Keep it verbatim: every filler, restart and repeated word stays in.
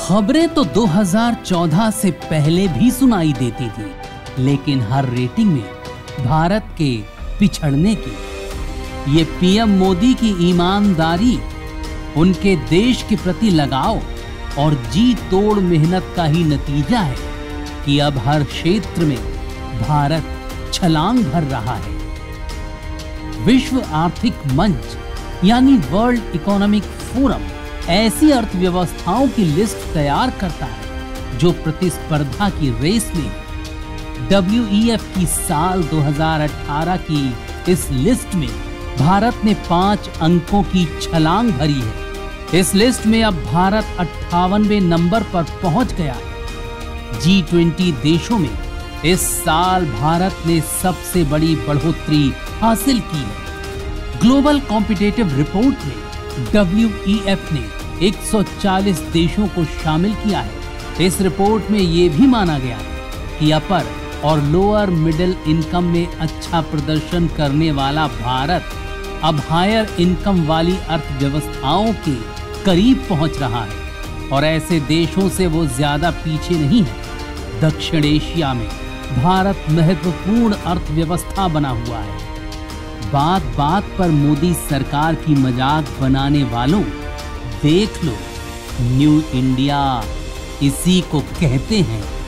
खबरें तो दो हज़ार चौदह से पहले भी सुनाई देती थी, लेकिन हर रेटिंग में भारत के पिछड़ने की। ये पीएम मोदी की ईमानदारी, उनके देश के प्रति लगाव और जी तोड़ मेहनत का ही नतीजा है कि अब हर क्षेत्र में भारत छलांग भर रहा है। विश्व आर्थिक मंच यानी वर्ल्ड इकोनॉमिक फोरम ऐसी अर्थव्यवस्थाओं की लिस्ट तैयार करता है जो प्रतिस्पर्धा की रेस में है। डब्ल्यू ई एफ की साल दो हज़ार अठारह की इस लिस्ट में भारत ने पांच अंकों की छलांग भरी है। इस लिस्ट में अब भारत अट्ठावनवें नंबर पर पहुंच गया है। जी ट्वेंटी देशों में इस साल भारत ने सबसे बड़ी बढ़ोतरी हासिल की है। ग्लोबल कॉम्पिटिटिव रिपोर्ट में डब्ल्यू ई एफ ने एक सौ चालीस देशों को शामिल किया है। इस रिपोर्ट में ये भी माना गया है कि अपर और लोअर मिडिल इनकम में अच्छा प्रदर्शन करने वाला भारत अब हायर इनकम वाली अर्थव्यवस्थाओं के करीब पहुंच रहा है और ऐसे देशों से वो ज्यादा पीछे नहीं है। दक्षिण एशिया में भारत महत्वपूर्ण अर्थव्यवस्था बना हुआ है। बात बात पर मोदी सरकार की मजाक बनाने वालों, देख लो, न्यू इंडिया इसी को कहते हैं।